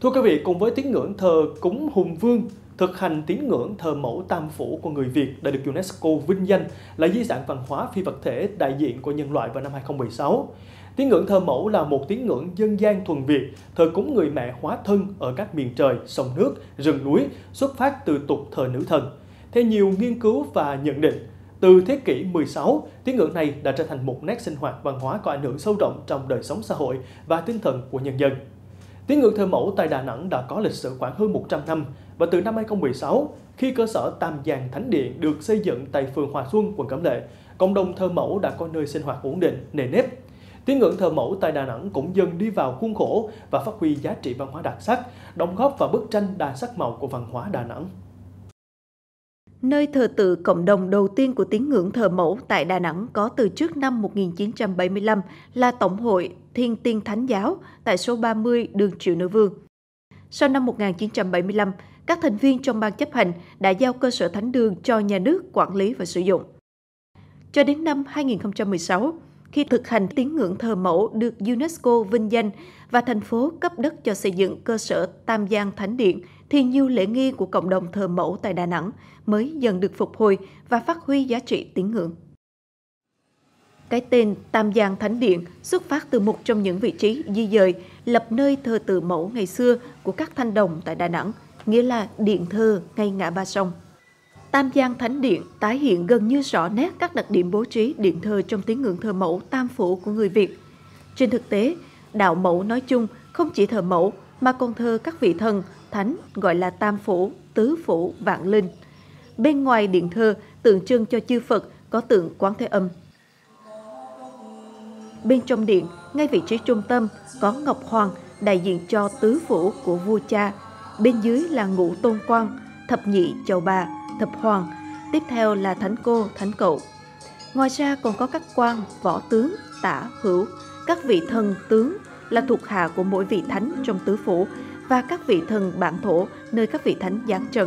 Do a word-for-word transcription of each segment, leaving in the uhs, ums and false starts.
Thưa quý vị, cùng với tín ngưỡng thờ cúng hùng vương, thực hành tín ngưỡng thờ mẫu tam phủ của người Việt đã được UNESCO vinh danh là di sản văn hóa phi vật thể đại diện của nhân loại vào năm hai không một sáu. Tín ngưỡng thờ mẫu là một tín ngưỡng dân gian thuần Việt, thờ cúng người mẹ hóa thân ở các miền trời, sông nước, rừng núi, xuất phát từ tục thờ nữ thần. Theo nhiều nghiên cứu và nhận định, từ thế kỷ mười sáu, tín ngưỡng này đã trở thành một nét sinh hoạt văn hóa có ảnh hưởng sâu rộng trong đời sống xã hội và tinh thần của nhân dân. Tín ngưỡng thờ mẫu tại Đà Nẵng đã có lịch sử khoảng hơn một trăm năm, và từ năm hai không một sáu, khi cơ sở Tam Giang Thánh Điện được xây dựng tại phường Hòa Xuân, quận Cẩm Lệ, cộng đồng thờ mẫu đã có nơi sinh hoạt ổn định, nề nếp. Tín ngưỡng thờ mẫu tại Đà Nẵng cũng dần đi vào khuôn khổ và phát huy giá trị văn hóa đặc sắc, đóng góp vào bức tranh đa sắc màu của văn hóa Đà Nẵng. Nơi thờ tự cộng đồng đầu tiên của tín ngưỡng thờ mẫu tại Đà Nẵng có từ trước năm một nghìn chín trăm bảy mươi lăm là Tổng hội Thiên Tiên Thánh Giáo tại số ba mươi đường Triệu Nữ Vương. Sau năm một nghìn chín trăm bảy mươi lăm, các thành viên trong ban chấp hành đã giao cơ sở thánh đường cho nhà nước quản lý và sử dụng. Cho đến năm hai nghìn không trăm mười sáu, khi thực hành tín ngưỡng thờ mẫu được UNESCO vinh danh và thành phố cấp đất cho xây dựng cơ sở Tam Giang Thánh Điện, thì nhiều lễ nghi của cộng đồng thờ mẫu tại Đà Nẵng mới dần được phục hồi và phát huy giá trị tín ngưỡng. Cái tên Tam Giang Thánh Điện xuất phát từ một trong những vị trí di dời lập nơi thờ tự mẫu ngày xưa của các thanh đồng tại Đà Nẵng, nghĩa là điện thờ ngay ngã ba sông. Tam Giang Thánh Điện tái hiện gần như rõ nét các đặc điểm bố trí điện thờ trong tín ngưỡng thờ mẫu tam phủ của người Việt. Trên thực tế, đạo mẫu nói chung không chỉ thờ mẫu mà còn thờ các vị thần, thánh gọi là tam phủ, tứ phủ, vạn linh. Bên ngoài điện thờ tượng trưng cho chư Phật có tượng Quán Thế Âm. Bên trong điện, ngay vị trí trung tâm có Ngọc Hoàng đại diện cho tứ phủ của vua cha. Bên dưới là ngũ tôn quan, thập nhị chầu bà, thập hoàng. Tiếp theo là thánh cô, thánh cậu. Ngoài ra còn có các quan, võ tướng, tả, hữu, các vị thần tướng là thuộc hạ của mỗi vị thánh trong tứ phủ và các vị thần bản thổ nơi các vị thánh giáng trần.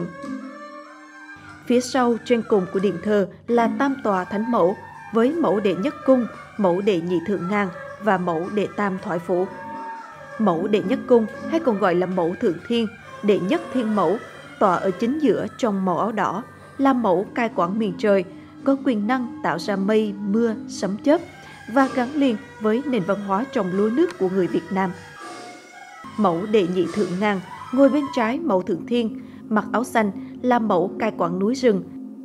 Phía sau trên cùng của điện thờ là tam tòa thánh mẫu với mẫu đệ nhất cung, mẫu đệ nhị thượng ngang và mẫu đệ tam thoại phủ. Mẫu đệ nhất cung hay còn gọi là mẫu thượng thiên, đệ nhất thiên mẫu, tọa ở chính giữa trong màu áo đỏ, là mẫu cai quản miền trời, có quyền năng tạo ra mây, mưa, sấm chớp và gắn liền với nền văn hóa trồng lúa nước của người Việt Nam. Mẫu đệ nhị thượng ngang ngồi bên trái mẫu thượng thiên, mặc áo xanh là mẫu cai quản núi rừng.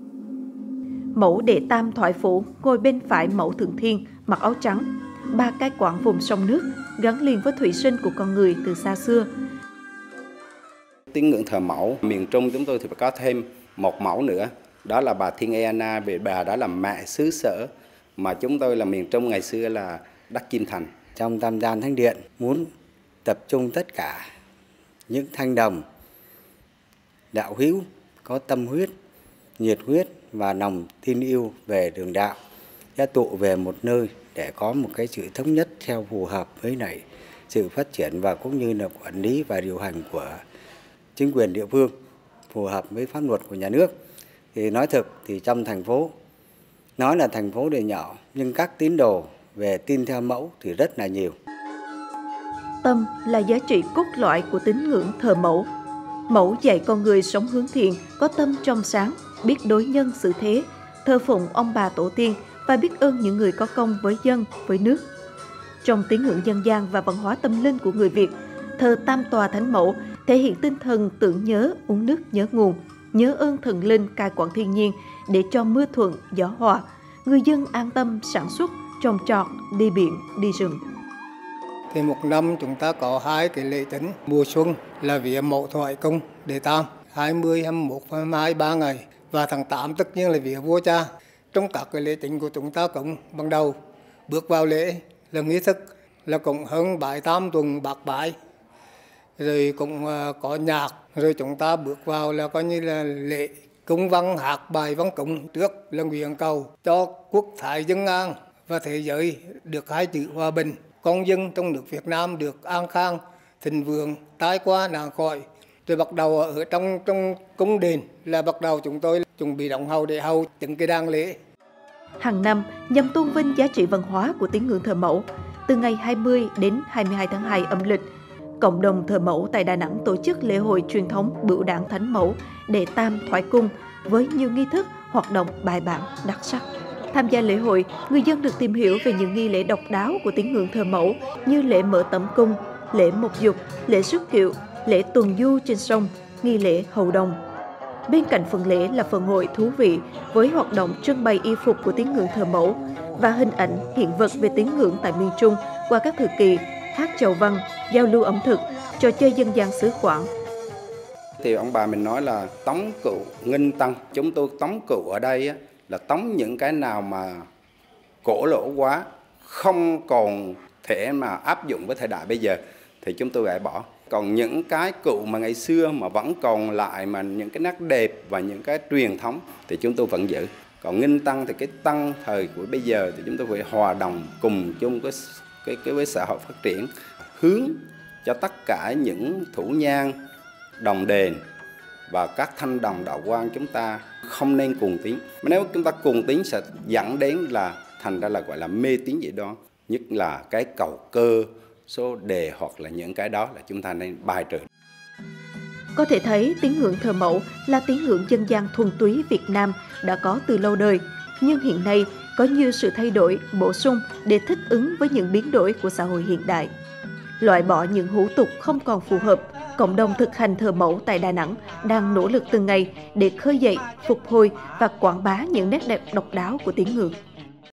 Mẫu đệ tam thoại phủ ngồi bên phải mẫu thượng thiên, mặc áo trắng, ba cai quản vùng sông nước, gắn liền với thủy sinh của con người từ xa xưa. Tín ngưỡng thờ mẫu, miền Trung chúng tôi thì có thêm một mẫu nữa, đó là bà Thiên Ena, vì bà đã là mẹ xứ sở mà chúng tôi là miền Trung ngày xưa là đất Kim Thành. Trong Tam Giang Thánh Điện muốn tập trung tất cả những thanh đồng đạo hữu có tâm huyết, nhiệt huyết và lòng tin yêu về đường đạo sẽ tụ về một nơi để có một cái sự thống nhất theo phù hợp với lại sự phát triển và cũng như là quản lý và điều hành của chính quyền địa phương, phù hợp với pháp luật của nhà nước. Thì nói thực thì trong thành phố, nói là thành phố thì nhỏ nhưng các tín đồ về tin theo mẫu thì rất là nhiều. Tâm là giá trị cốt lõi của tín ngưỡng thờ mẫu. Mẫu dạy con người sống hướng thiện, có tâm trong sáng, biết đối nhân xử thế, thờ phụng ông bà tổ tiên và biết ơn những người có công với dân, với nước. Trong tín ngưỡng dân gian và văn hóa tâm linh của người Việt, thờ tam tòa thánh mẫu thể hiện tinh thần tưởng nhớ, uống nước nhớ nguồn, nhớ ơn thần linh cai quản thiên nhiên để cho mưa thuận, gió hòa, người dân an tâm sản xuất, trồng trọt, đi biển, đi rừng. Thì một năm chúng ta có hai cái lễ chính. Mùa xuân là vía mẫu thoại công đệ tam, hai mươi, hai mươi mốt, hai mươi hai, ba ngày. Và tháng tám tất nhiên là vía vua cha. Trong các cái lễ chính của chúng ta cũng ban đầu bước vào lễ là nghi thức là cũng hơn bài tam tuần bạc bái. Rồi cũng có nhạc, rồi chúng ta bước vào là coi như là lễ cung văn hát bài văn cúng. Trước là nguyện cầu cho quốc thái dân an và thế giới được hai chữ hòa bình. Con dân trong nước Việt Nam được an khang, thịnh vượng, tai qua nạn khỏi. Rồi bắt đầu ở trong trong cung đền là bắt đầu chúng tôi chuẩn bị động hầu để hầu từng cái đàn lễ. Hàng năm nhằm tôn vinh giá trị văn hóa của tín ngưỡng thờ mẫu, từ ngày hai mươi đến hai mươi hai tháng hai âm lịch, cộng đồng thờ mẫu tại Đà Nẵng tổ chức lễ hội truyền thống Bửu Đản Thánh Mẫu, Đệ Tam Thoại Cung với nhiều nghi thức, hoạt động bài bản, đặc sắc. Tham gia lễ hội, người dân được tìm hiểu về những nghi lễ độc đáo của tín ngưỡng thờ mẫu như lễ mở tẩm cung, lễ mộc dục, lễ rước kiệu, lễ tuần du trên sông, nghi lễ hầu đồng. Bên cạnh phần lễ là phần hội thú vị với hoạt động trưng bày y phục của tín ngưỡng thờ mẫu và hình ảnh, hiện vật về tín ngưỡng tại miền Trung qua các thời kỳ, hát chầu văn, giao lưu ẩm thực, trò chơi dân gian xứ Quảng. Thì ông bà mình nói là tống cựu nghinh tăng. Chúng tôi tống cựu ở đây á, là tống những cái nào mà cổ lỗ quá, không còn thể mà áp dụng với thời đại bây giờ thì chúng tôi gãi bỏ. Còn những cái cựu mà ngày xưa mà vẫn còn lại, mà những cái nét đẹp và những cái truyền thống thì chúng tôi vẫn giữ. Còn nghinh tăng thì cái tăng thời của bây giờ thì chúng tôi phải hòa đồng cùng chung cái cái cái với xã hội phát triển, hướng cho tất cả những thủ nhang, đồng đền và các thanh đồng đạo quan chúng ta không nên cuồng tín. Nếu chúng ta cuồng tín sẽ dẫn đến là thành ra là gọi là mê tín dị đoan, nhất là cái cầu cơ, số đề hoặc là những cái đó là chúng ta nên bài trừ. Có thể thấy tín ngưỡng thờ mẫu là tín ngưỡng dân gian thuần túy Việt Nam đã có từ lâu đời, nhưng hiện nay có nhiều sự thay đổi, bổ sung để thích ứng với những biến đổi của xã hội hiện đại. Loại bỏ những hủ tục không còn phù hợp, cộng đồng thực hành thờ mẫu tại Đà Nẵng đang nỗ lực từng ngày để khơi dậy, phục hồi và quảng bá những nét đẹp độc đáo của tín ngưỡng.